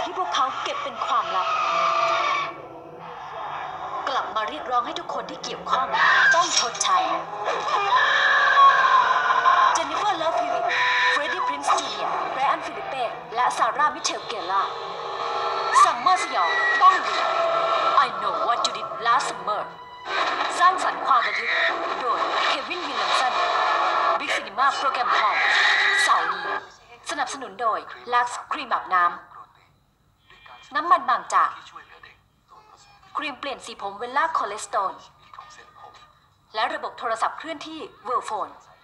ที่พวกเขาเก็บเป็นความลับกลับมาเรียกร้องให้ทุกคนที่เกี่ยวข้องต้องชดใช้เจนนิเฟอร์ เลิฟฮิวิต เฟรดดี้ พรินซ์ จูเนียร์ ไบรอัน ฟิลิปเป้ และซาร่า มิเชล เกลล่าซัมเมอร์สยองต้องเรียน I know what you did last summer สร้างสรรค์ความระทึกโดยเควิน วิลเลมสัน บิ๊กซีนีมาโปรแกรมทองเสาร์นี้สนับสนุนโดย Lux ครีมอาบน้ำมันบางจากครีมเปลี่ยนสีผมเวลล่าคอเลสโตรนและระบบโทรศัพท์เคลื่อนที่เวิร์โฟน